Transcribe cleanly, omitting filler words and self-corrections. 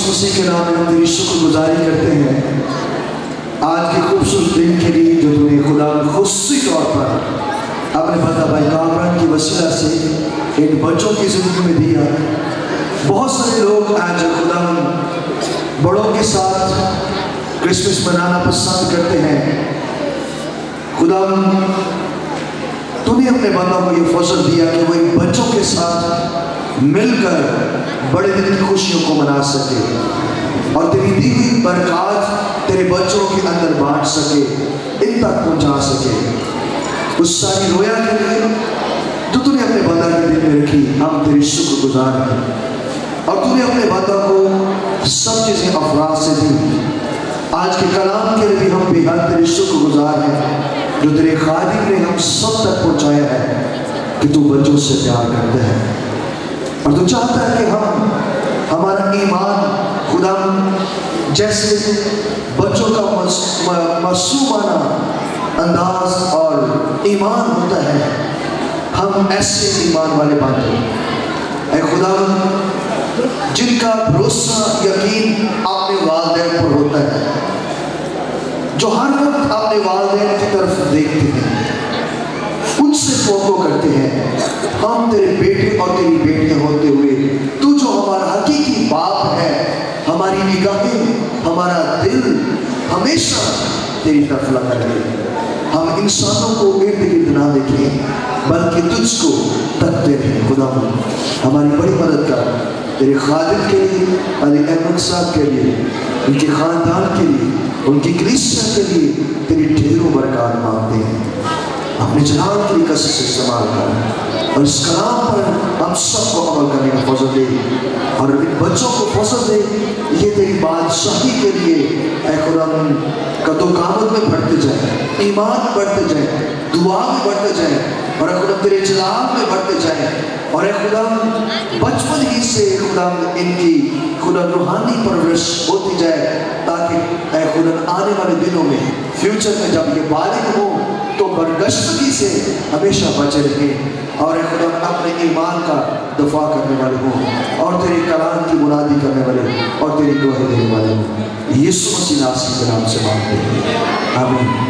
यीशु मसीह के नाम में हम तेरी शुक्रगुजारी करते हैं आज के खूबसूरत दिन के लिए जो तूने खुदा खुशी तौर पर अपने बंदा भाई कामरान की वसीला से इन बच्चों की ज़िंदगी में दिया। बहुत सारे लोग आज खुदा बड़ों के साथ क्रिसमस मनाना पसंद करते हैं। खुदा तूने अपने बंदों को ये फजल दिया कि वो इन बच्चों के साथ मिलकर बड़े दिन की खुशियों को मना सके और तेरी दी हुई बरकत तेरे बच्चों के अंदर बांट सके, इन तक पहुंचा सके। उस सारी रोया के लिए जो तूने अपने बंदा के दिल में रखी, हम तेरी शुक्रगुजार हैं। और तूने अपने बंदा को सब चीज़ें अफराद से दी। आज के कलाम के लिए भी हम बेहद तेरे शुक्रगुजार हैं जो तेरे खादिम ने हम सब तक पहुंचाया है कि तू बच्चों से प्यार करता है और तू चाहता है कि हमारा ईमान खुदा जैसे बच्चों का मासूमाना अंदाज और ईमान होता है, हम ऐसे ईमान वाले बातें ऐ खुदा जिनका भरोसा यकीन अपने वालिदैन पर होता है, जो हर वक्त अपने वालिदैन की तरफ देखते हैं, उनसे फोटो करते हैं। हम तेरे बेटे और तेरी बेटियां होते हुए तू जो हमारा हकीकी बाप है, हमारी निगाहें हमारा दिल हमेशा तेरी तरफ लगा रहे। हम इंसानों को इर्द गिर्द ना देखें बल्कि तुझको तकते रहें। खुदा हमारी बड़ी मदद कर। तेरे खादिम के लिए, अली अहमद साहब के लिए, उनके ख़ानदान के लिए, उनकी कलीसिया के लिए तेरी ढेरों बरकत मांगते हैं। अपने जलाल की कसम से इस्तेमाल कर और इस कलाम पर हम सबको अमल करने का फजल दे और इन बच्चों को फजल दे। ये तेरी बादशाही के लिए ऐ खुदा कदोकामत में बढ़ते जाए, ईमान बढ़ते जाए, दुआ में बढ़ते जाए और खुदा तेरे जलाल में बढ़ते जाए और खुदा बचपन ही से खुदा इनकी खुदा रूहानी परवरिश होती जाए ताकि खुदा आने वाले दिनों में फ्यूचर में जब ये बालिग हो तो बरगश्तगी से हमेशा बचे रहें और खुदा अपने ईमान का दफा करने वाले हों और तेरे कलाम की मुनादी करने वाले और तेरी गवाही देने वाले हों। यीशु मसीह के नाम से मांगते हैं, आमीन।